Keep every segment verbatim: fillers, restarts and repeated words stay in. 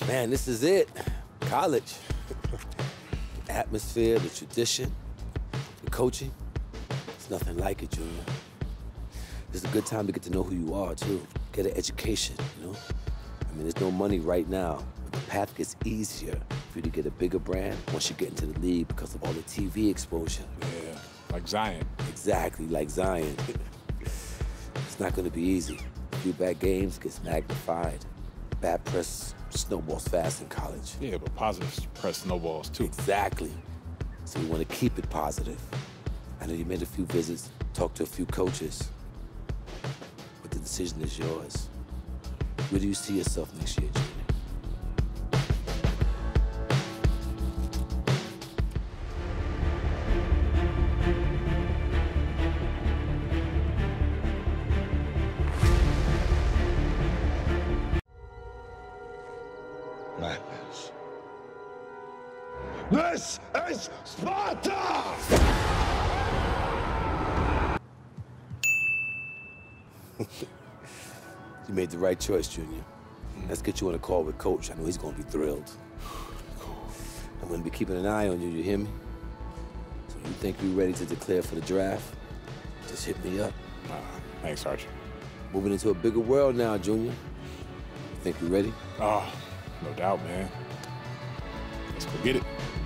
Man, this is it. College. The atmosphere, the tradition, the coaching. It's nothing like it, Junior. It's a good time to get to know who you are, too. Get an education, you know? I mean, there's no money right now, but the path gets easier for you to get a bigger brand once you get into the league because of all the T V exposure. Yeah, like Zion. Exactly, like Zion. It's not gonna be easy. A few bad games gets magnified. Bad press snowballs fast in college. Yeah, but positive press snowballs, too. Exactly. So we want to keep it positive. I know you made a few visits, talked to a few coaches, but the decision is yours. Where do you see yourself next year, Junior? Madness. This is Sparta! You made the right choice, Junior. Let's get you on a call with Coach. I know he's gonna be thrilled. I'm gonna be keeping an eye on you, you hear me? So you think you're ready to declare for the draft? Just hit me up. Nah, thanks, Archie. Moving into a bigger world now, Junior. You think you're ready? Oh, no doubt, man. Let's go get it.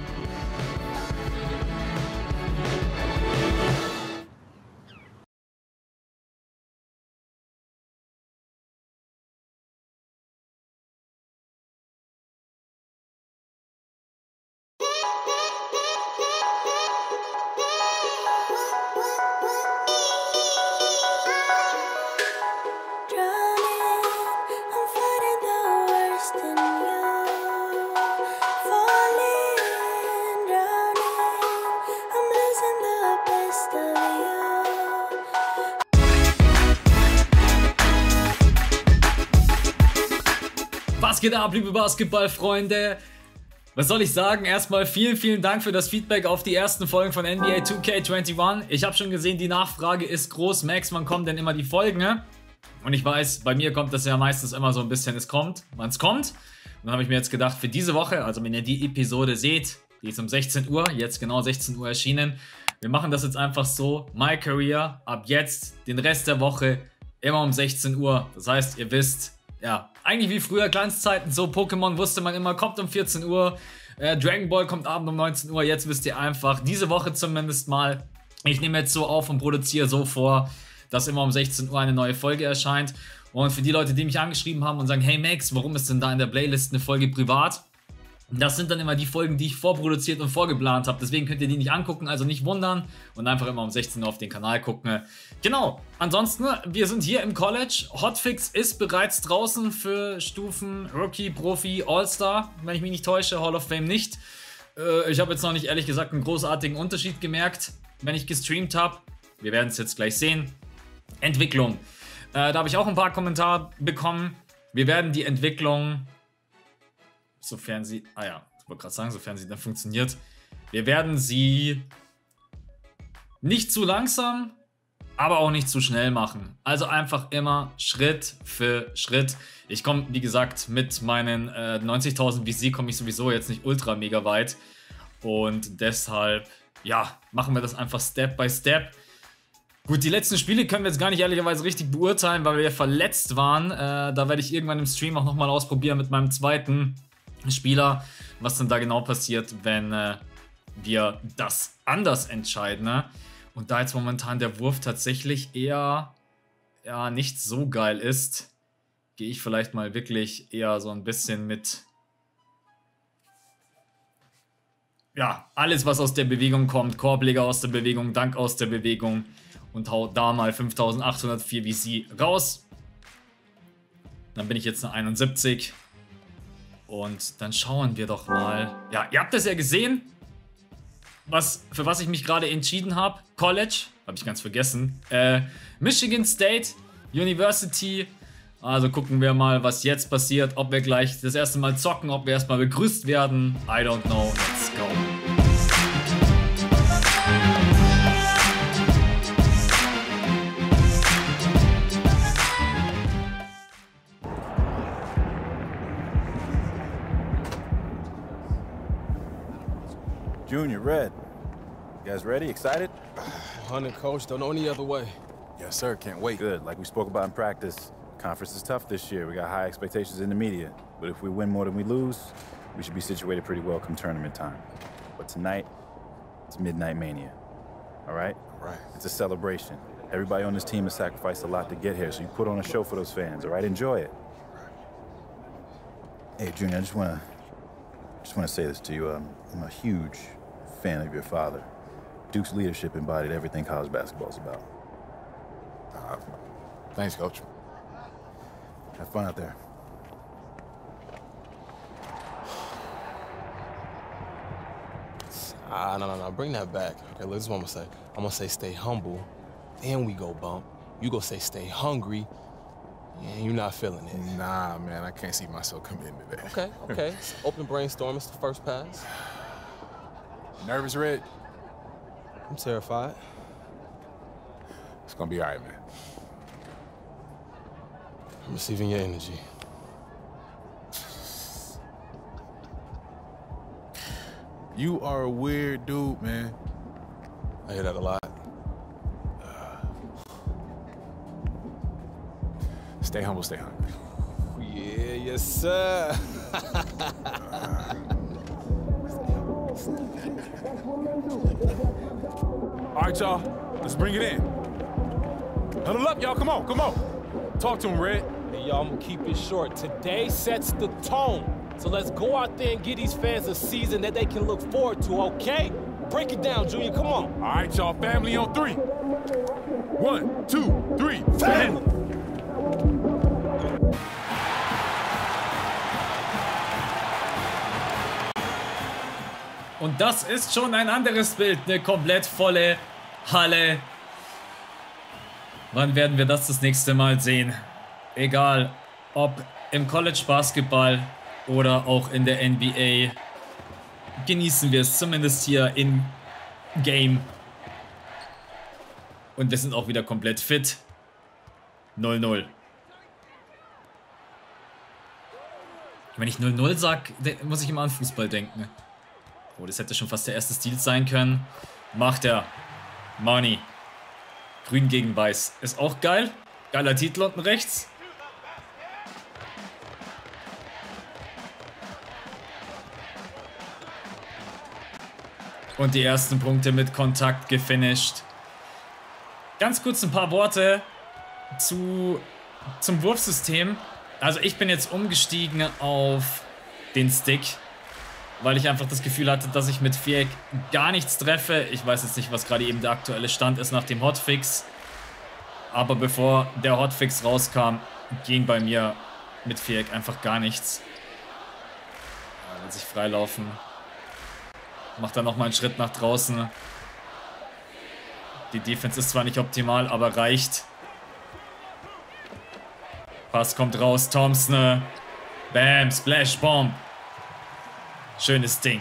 Was geht ab, liebe Basketballfreunde? Was soll ich sagen? Erstmal vielen, vielen Dank für das Feedback auf die ersten Folgen von N B A two K einundzwanzig. Ich habe schon gesehen, die Nachfrage ist groß. Max, wann kommen denn immer die Folgen? Ne? Und ich weiß, bei mir kommt das ja meistens immer so ein bisschen, es kommt, wann es kommt. Und dann habe ich mir jetzt gedacht, für diese Woche, also wenn ihr die Episode seht, die ist um sechzehn Uhr, jetzt genau sechzehn Uhr erschienen. Wir machen das jetzt einfach so, My Career, ab jetzt, den Rest der Woche, immer um sechzehn Uhr. Das heißt, ihr wisst, ja, eigentlich wie früher, Glanzzeiten, so Pokémon wusste man immer, kommt um vierzehn Uhr, äh, Dragon Ball kommt abend um neunzehn Uhr, jetzt wisst ihr einfach, diese Woche zumindest mal, ich nehme jetzt so auf und produziere so vor, dass immer um sechzehn Uhr eine neue Folge erscheint. Und für die Leute, die mich angeschrieben haben und sagen, hey Max, warum ist denn da in der Playlist eine Folge privat? Das sind dann immer die Folgen, die ich vorproduziert und vorgeplant habe. Deswegen könnt ihr die nicht angucken, also nicht wundern und einfach immer um sechzehn Uhr auf den Kanal gucken. Genau, ansonsten, wir sind hier im College. Hotfix ist bereits draußen für Stufen Rookie, Profi, All-Star. Wenn ich mich nicht täusche, Hall of Fame nicht. Äh, ich habe jetzt noch nicht, ehrlich gesagt, einen großartigen Unterschied gemerkt, wenn ich gestreamt habe. Wir werden es jetzt gleich sehen. Entwicklung. Äh, da habe ich auch ein paar Kommentare bekommen. Wir werden die Entwicklung... Sofern sie, ah ja, ich wollte gerade sagen, sofern sie dann funktioniert. Wir werden sie nicht zu langsam, aber auch nicht zu schnell machen. Also einfach immer Schritt für Schritt. Ich komme, wie gesagt, mit meinen äh, neunzigtausend V C komme ich sowieso jetzt nicht ultra mega weit. Und deshalb, ja, machen wir das einfach Step by Step. Gut, die letzten Spiele können wir jetzt gar nicht ehrlicherweise richtig beurteilen, weil wir ja verletzt waren. Äh, da werde ich irgendwann im Stream auch nochmal ausprobieren mit meinem zweiten Spieler, was denn da genau passiert, wenn äh, wir das anders entscheiden. Ne? Und da jetzt momentan der Wurf tatsächlich eher ja, nicht so geil ist, gehe ich vielleicht mal wirklich eher so ein bisschen mit ja, alles was aus der Bewegung kommt, Korbleger aus der Bewegung, Dank aus der Bewegung und hau da mal fünftausendachthundertvier V C raus. Dann bin ich jetzt eine einundsiebzig. Und dann schauen wir doch mal. Ja, ihr habt das ja gesehen, was, für was ich mich gerade entschieden habe. College, habe ich ganz vergessen. Äh, Michigan State University. Also gucken wir mal, was jetzt passiert. Ob wir gleich das erste Mal zocken, ob wir erstmal begrüßt werden. I don't know. Let's go. Junior, Red. You guys ready? Excited? Hunter, coach, don't know any other way. Yes, sir. Can't wait. Good. Like we spoke about in practice, conference is tough this year. We got high expectations in the media. But if we win more than we lose, we should be situated pretty well come tournament time. But tonight, it's Midnight Mania. All right? Right. It's a celebration. Everybody on this team has sacrificed a lot to get here, so you put on a show for those fans, all right? Enjoy it. Hey, Junior, I just want to just want to say this to you. Um, I'm a huge fan of your father. Duke's leadership embodied everything college basketball is about. Uh, thanks, Coach. Have fun out there. Ah, no, no, no, bring that back. Okay, look, this is what I'm gonna say. I'm gonna say stay humble, then we go bump. You go say stay hungry, and you're not feeling it. Nah, man, I can't see myself committing to that. Okay, okay. It's open brainstorm, it's the first pass. Nervous, Red? I'm terrified. It's gonna be all right, man. I'm receiving your energy. You are a weird dude, man. I hear that a lot. Stay humble, stay hungry. Yeah, yes, sir. All right, y'all. Let's bring it in. Huddle up, y'all. Come on, come on. Talk to him, Red. Hey, y'all, I'm gonna keep it short. Today sets the tone. So let's go out there and give these fans a season that they can look forward to, okay? Break it down, Junior, come on. All right, y'all, family on three. One, two, three, family. Und das ist schon ein anderes Bild, eine komplett volle Halle. Wann werden wir das das nächste Mal sehen? Egal, ob im College Basketball oder auch in der N B A, genießen wir es zumindest hier in Game. Und wir sind auch wieder komplett fit. null null. Wenn ich null null sag, muss ich immer an Fußball denken. Oh, das hätte schon fast der erste Stil sein können. Macht er. Money. Grün gegen Weiß. Ist auch geil. Geiler Titel unten rechts. Und die ersten Punkte mit Kontakt gefinisht. Ganz kurz ein paar Worte zu, zum Wurfsystem. Also ich bin jetzt umgestiegen auf den Stick, weil ich einfach das Gefühl hatte, dass ich mit Viereck gar nichts treffe. Ich weiß jetzt nicht, was gerade eben der aktuelle Stand ist nach dem Hotfix. Aber bevor der Hotfix rauskam, ging bei mir mit Viereck einfach gar nichts. Er will sich freilaufen. Macht dann nochmal einen Schritt nach draußen. Die Defense ist zwar nicht optimal, aber reicht. Pass kommt raus, Thompson. Bam, Splash Bomb. Schönes Ding.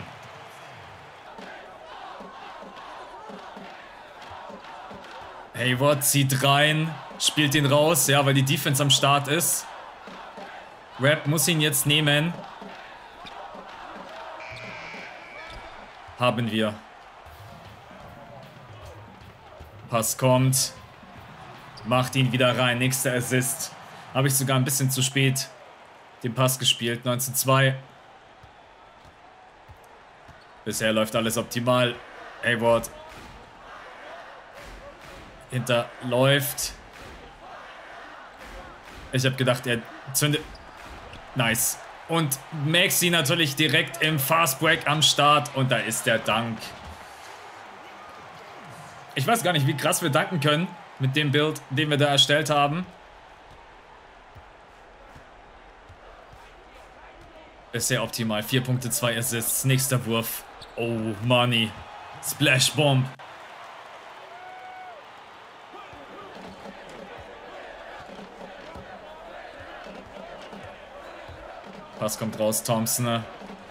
Hayward zieht rein, spielt ihn raus, ja, weil die Defense am Start ist. Rap muss ihn jetzt nehmen. Haben wir. Pass kommt. Macht ihn wieder rein. Nächster Assist. Habe ich sogar ein bisschen zu spät den Pass gespielt. neunzehn zwei. Bisher läuft alles optimal. Hayward hinterläuft. Ich habe gedacht, er zündet. Nice. Und Maxi natürlich direkt im Fast Break am Start. Und da ist der Dank. Ich weiß gar nicht, wie krass wir danken können mit dem Bild, den wir da erstellt haben. Ist sehr optimal. vier Punkte, zwei Assists. Nächster Wurf. Oh, Money. Splash Bomb. Pass kommt raus, Thompson.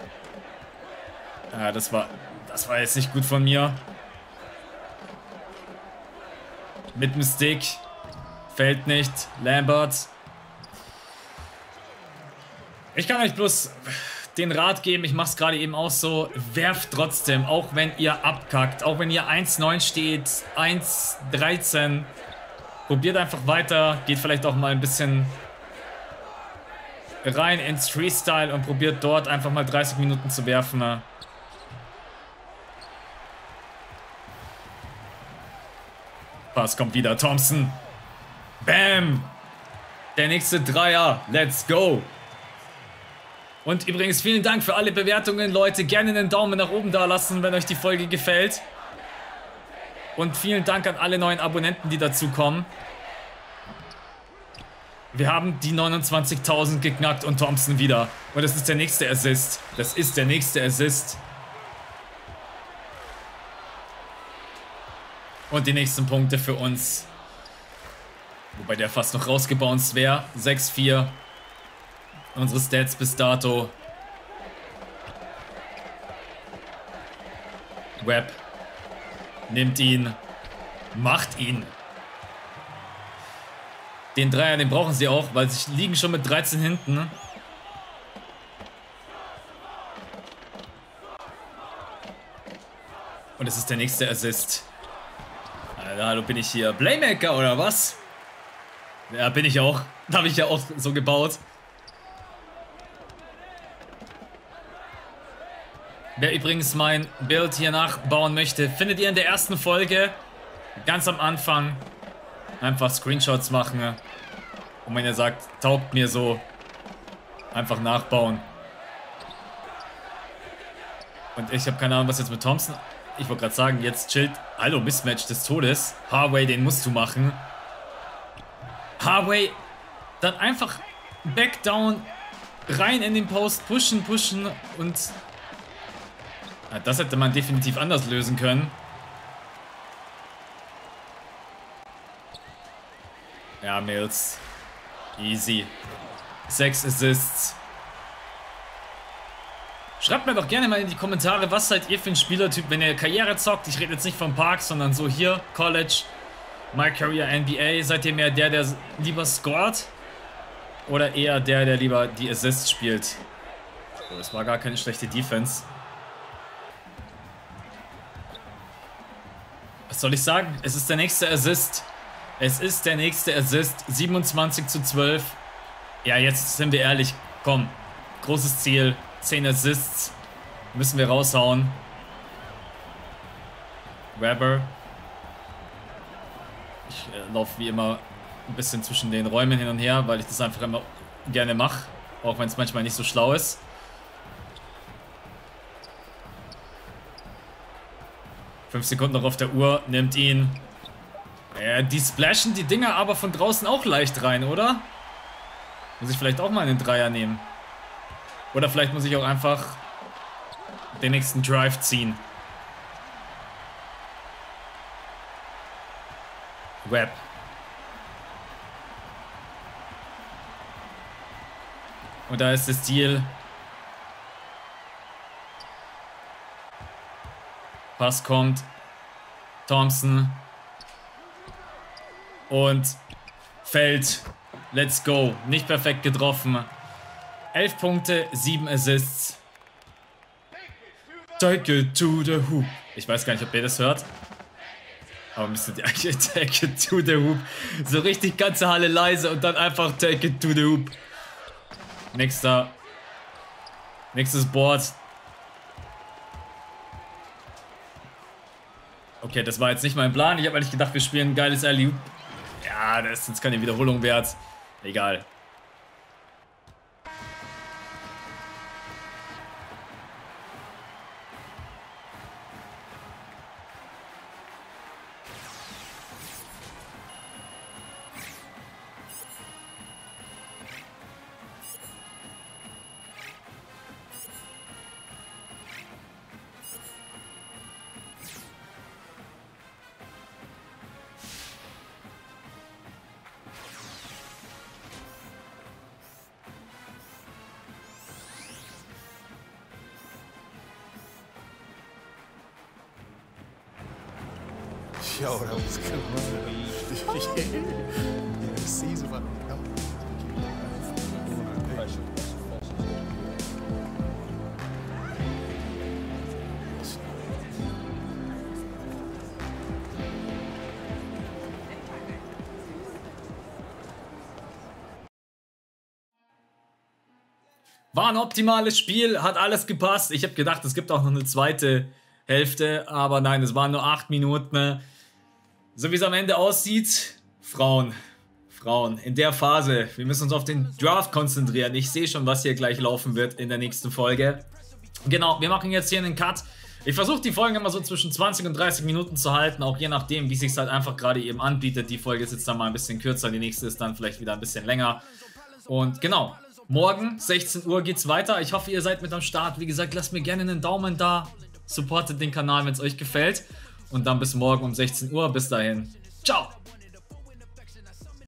Ja, das war, das war jetzt nicht gut von mir. Mit dem Stick. Fällt nicht. Lambert. Ich kann euch bloß den Rat geben, ich mache es gerade eben auch so, werft trotzdem, auch wenn ihr abkackt, auch wenn ihr eins neun steht, eins dreizehn, probiert einfach weiter, geht vielleicht auch mal ein bisschen rein ins Freestyle und probiert dort einfach mal dreißig Minuten zu werfen. Pass kommt wieder, Thompson. Bam! Der nächste Dreier, let's go! Und übrigens vielen Dank für alle Bewertungen, Leute. Gerne einen Daumen nach oben da lassen, wenn euch die Folge gefällt. Und vielen Dank an alle neuen Abonnenten, die dazukommen. Wir haben die neunundzwanzigtausend geknackt und Thompson wieder. Und das ist der nächste Assist. Das ist der nächste Assist. Und die nächsten Punkte für uns. Wobei der fast noch rausgebounced wäre. sechs vier. Unsere Stats bis dato. Webb nimmt ihn. Macht ihn. Den Dreier, den brauchen sie auch, weil sie liegen schon mit dreizehn hinten. Und es ist der nächste Assist. Alter, hallo, bin ich hier Playmaker oder was? Ja, bin ich auch. Habe ich ja auch so gebaut. Wer übrigens mein Bild hier nachbauen möchte, findet ihr in der ersten Folge. Ganz am Anfang. Einfach Screenshots machen. Und wenn ihr sagt, taugt mir so, einfach nachbauen. Und ich habe keine Ahnung, was jetzt mit Thompson. Ich wollte gerade sagen, jetzt chillt. Hallo, Mismatch des Todes. Harway, den musst du machen. Harway, dann einfach back down, rein in den Post, pushen, pushen und... Ja, das hätte man definitiv anders lösen können. Ja, Mills. Easy. Sechs Assists. Schreibt mir doch gerne mal in die Kommentare, was seid ihr für ein Spielertyp, wenn ihr Karriere zockt. Ich rede jetzt nicht vom Park, sondern so hier, College, My Career N B A. Seid ihr mehr der, der lieber scored? Oder eher der, der lieber die Assists spielt? Oh, das war gar keine schlechte Defense. Was soll ich sagen? Es ist der nächste Assist. Es ist der nächste Assist. siebenundzwanzig zu zwölf. Ja, jetzt sind wir ehrlich. Komm. Großes Ziel. zehn Assists. Müssen wir raushauen. Webber. Ich äh, laufe wie immer ein bisschen zwischen den Räumen hin und her, weil ich das einfach immer gerne mache. Auch wenn es manchmal nicht so schlau ist. Fünf Sekunden noch auf der Uhr. Nimmt ihn. Ja, die splashen die Dinger aber von draußen auch leicht rein, oder? Muss ich vielleicht auch mal einen Dreier nehmen. Oder vielleicht muss ich auch einfach den nächsten Drive ziehen. Webb. Und da ist der Stil. Pass kommt. Thompson. Und fällt. Let's go. Nicht perfekt getroffen. elf Punkte, sieben Assists. Take it to the hoop. Ich weiß gar nicht, ob ihr das hört. Aber müsste die eigentlich take it to the hoop. So richtig ganze Halle leise und dann einfach take it to the hoop. Nächster. Nächstes Board. Okay, das war jetzt nicht mein Plan. Ich habe eigentlich gedacht, wir spielen ein geiles Alley-Oop. Ja, das ist jetzt keine Wiederholung wert. Egal. Yo, that was good. Yeah, the season about to come. War ein optimales Spiel, hat alles gepasst. Ich habe gedacht, es gibt auch noch eine zweite Hälfte, aber nein, es waren nur acht Minuten. So wie es am Ende aussieht, Frauen, Frauen, in der Phase, wir müssen uns auf den Draft konzentrieren. Ich sehe schon, was hier gleich laufen wird in der nächsten Folge. Genau, wir machen jetzt hier einen Cut. Ich versuche die Folgen immer so zwischen zwanzig und dreißig Minuten zu halten, auch je nachdem, wie es sich halt einfach gerade eben anbietet. Die Folge ist jetzt dann mal ein bisschen kürzer, die nächste ist dann vielleicht wieder ein bisschen länger. Und genau, morgen, sechzehn Uhr geht's weiter. Ich hoffe, ihr seid mit am Start. Wie gesagt, lasst mir gerne einen Daumen da. Supportet den Kanal, wenn es euch gefällt. Und dann bis morgen um sechzehn Uhr. Bis dahin. Ciao!